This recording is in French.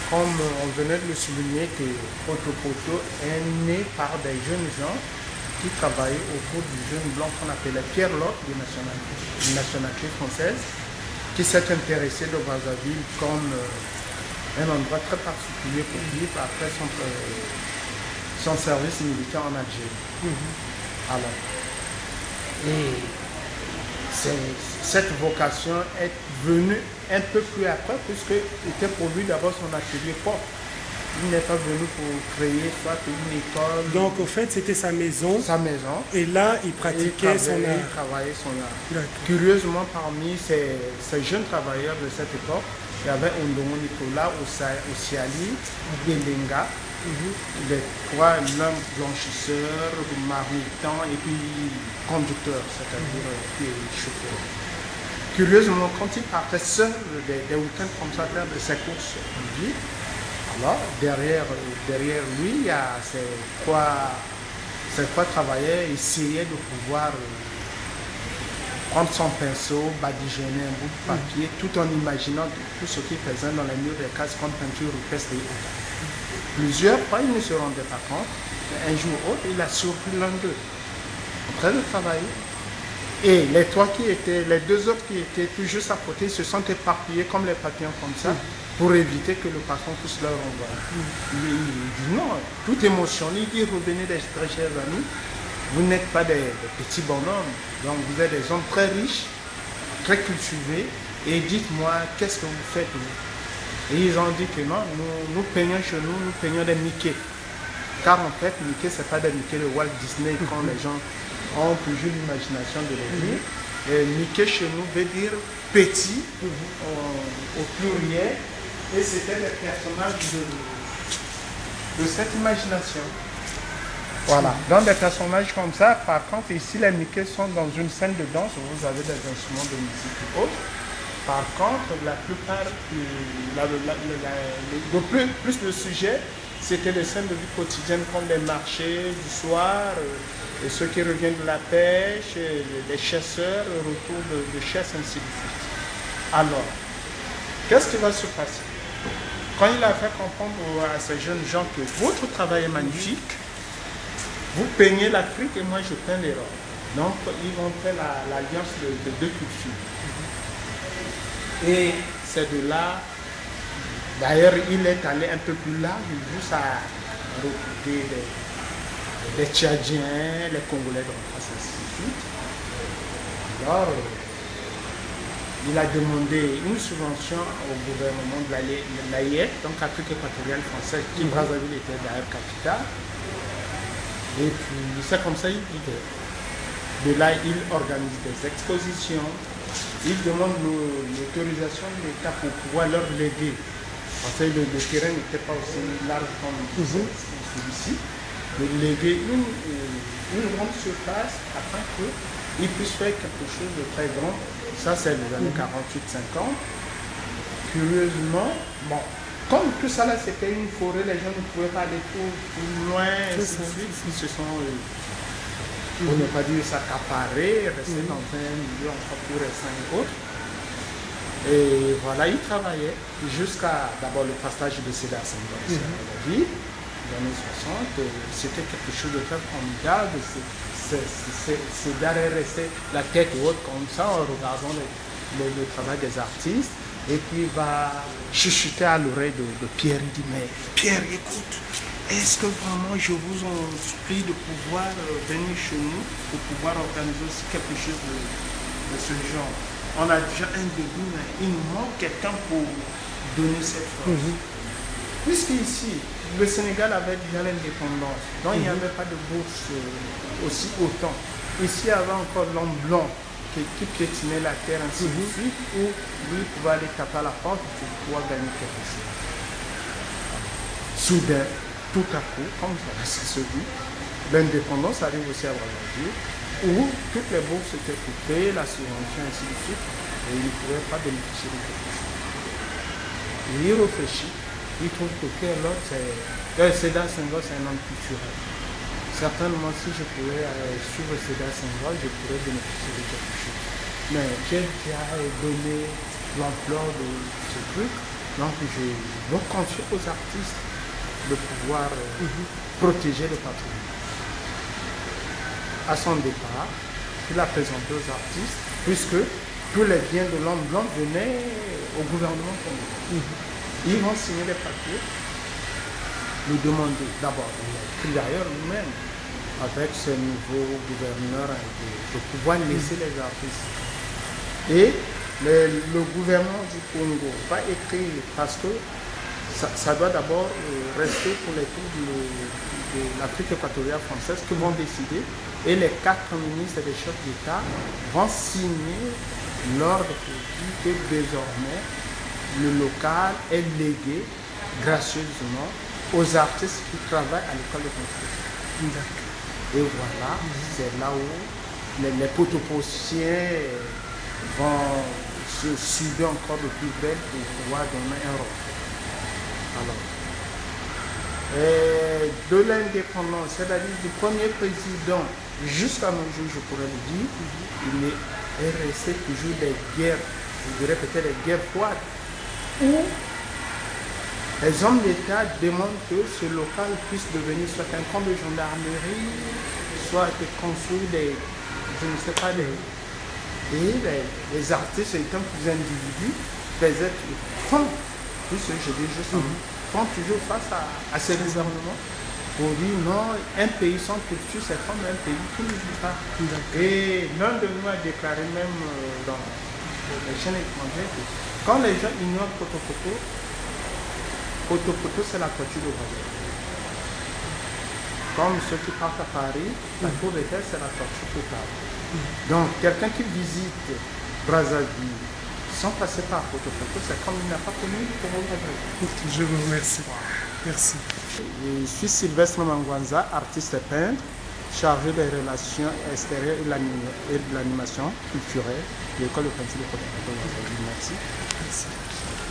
comme on venait de le souligner, que Poto Poto est né par des jeunes gens qui travaillaient autour du jeune blanc qu'on appelait Pierre Lott, de nationalité française, qui s'est intéressé de Brazzaville comme un endroit très particulier pour vivre après son service militaire en Algérie. Alors, et cette vocation est venue un peu plus après, puisque était pour lui d'abord son atelier propre. Il n'est pas venu pour créer soit une école. Donc, au fait, c'était sa maison. Sa maison. Et là, il pratiquait son art. Il travaillait son art. Curieusement, parmi ces jeunes travailleurs de cette époque, il y avait Ondongo Nicolas, Osiali, Belenga, les trois, l'un blanchisseur, maritant et puis conducteur, c'est-à-dire chauffeur. Curieusement, quand il partait seul des week-ends comme ça, faire de ses courses en ville, alors derrière lui, il y a ces trois travailleurs essayaient de pouvoir prendre son pinceau, badigeonner un bout de papier, tout en imaginant tout ce qu'il faisait dans les murs des cases comme peinture rupestre et autres. Plusieurs fois, il ne se rendait pas compte. Un jour ou autre, il a surpris l'un d'eux en train de travailler. Et les deux autres qui étaient tout juste à côté se sont éparpillés comme les papillons comme ça pour éviter que le patron puisse leur envoyer. Il dit non, tout émotionné, il dit revenez des très chers amis, vous n'êtes pas des petits bonhommes, donc vous êtes des hommes très riches, très cultivés, et dites-moi qu'est-ce que vous faites vous. Et ils ont dit que non, nous peignons chez nous peignons des Mickey. Car en fait, Mickey, ce n'est pas des Mickey de Walt Disney quand les gens ont toujours l'imagination de les dire. Et Mickey chez nous veut dire petit au pluriel. Et c'était les personnages de cette imagination. Voilà. Donc des personnages comme ça, par contre, ici les Mickey sont dans une scène de danse où vous avez des instruments de musique et autres. Par contre, la plupart, plus de sujets, c'était des scènes de vie quotidienne comme les marchés du soir, et ceux qui reviennent de la pêche, les chasseurs, le retour de chasse, ainsi de suite. Alors, qu'est-ce qui va se passer? Quand il a fait comprendre à ces jeunes gens que votre travail est magnifique, vous peignez l'Afrique et moi je peins l'Europe. Donc, ils vont faire l'alliance de deux cultures. Et c'est de là, d'ailleurs, il est allé un peu plus large, jusqu'à recruter des Tchadiens, les Congolais, donc ainsi de suite. Alors, il a demandé une subvention au gouvernement de l'AIF, donc Afrique équatoriale française, qui Brazzaville était d'ailleurs capitale. Et puis, c'est comme ça qu'il vivait. De là, il organise des expositions. Il demande l'autorisation de l'État pour pouvoir leur léguer. Parce que le terrain n'était pas aussi large comme celui-ci. De léguer une grande surface afin qu'ils puissent faire quelque chose de très grand. Ça, c'est les années 48-50. Curieusement, bon, comme tout ça là, c'était une forêt, les gens ne pouvaient pas aller plus loin, ainsi de suite. Ils se sont, on ne pas dire s'accaparer, rester dans un milieu encore plus récent et autres. Et voilà, ils travaillaient jusqu'à d'abord le passage de Sédar Senghor à la ville, dans les années 60. C'était quelque chose de très formidable. Sédar est resté la tête haute comme ça en regardant le travail des artistes. Et puis il va chuchoter à l'oreille de Pierre. Il dit, mais Pierre, écoute, est-ce que vraiment je vous en prie de pouvoir venir chez nous pour pouvoir organiser aussi quelque chose de ce genre? On a déjà un début, mais il nous manque quelqu'un pour donner cette force. Puisqu'ici, le Sénégal avait déjà l'indépendance, donc il n'y avait pas de bourse aussi autant. Ici, il y avait encore l'homme blanc qui piétinait la terre ainsi de suite, où lui pouvait aller taper à la porte pour pouvoir gagner quelque chose. Soudain, tout à coup, comme ça se dit, l'indépendance arrive aussi à Brazzaville, où toutes les bourses étaient coupées, la subvention ainsi de suite, et il ne pouvait pas bénéficier de quelque chose. Et il réfléchit, il trouve que Sédar Senghor, c'est un homme culturel. Certainement, si je pouvais suivre Sédar Senghor, je pourrais bénéficier de quelque chose. Mais j'ai déjà donné l'ampleur de ce truc. Donc je confie aux artistes de pouvoir protéger le patrimoine. À son départ, il a présenté aux artistes, puisque tous les biens de l'homme blanc venaient au gouvernement congolais. Ils vont signer les papiers, nous demander d'abord, d'ailleurs nous-mêmes, avec ce nouveau gouverneur, de pouvoir laisser les artistes. Et le gouvernement du Congo va écrire, parce que ça doit d'abord rester pour les tours de l'Afrique équatoriale française qui vont décider, et les 4 ministres et les chefs d'État vont signer l'ordre pour dire que désormais le local est légué gracieusement aux artistes qui travaillent à l'école de construction. Et voilà, c'est là où les potoposiens vont se suivre encore de plus belle pour pouvoir donner un rôle. Alors, de l'indépendance, c'est-à-dire du premier président jusqu'à nos jours, je pourrais le dire, il est resté toujours des guerres, je dirais peut-être des guerres froides, où les hommes d'État demandent que ce local puisse devenir soit un camp de gendarmerie, soit construire des, je ne sais pas, et les artistes étant plus individus, faisaient font, puisque je dis juste, font toujours face à ces gouvernements pour dire non, un pays sans culture, c'est comme un pays qui ne vit pas. Et l'un de nous a déclaré même dans les chaînes étrangères que quand les gens ignorent Potopoto, Potopoto c'est la toiture de Brazzaville. Comme ceux qui partent à Paris, la tour Eiffel c'est la toiture totale. Donc quelqu'un qui visite Brazzaville sans passer par Potopoto, c'est comme il n'a pas connu Brazzaville. Je vous remercie. Merci. Je suis Sylvestre Mangwanza, artiste peintre, chargé des relations extérieures et de l'animation culturelle de l'école de peinture de Potopoto. Merci. Merci.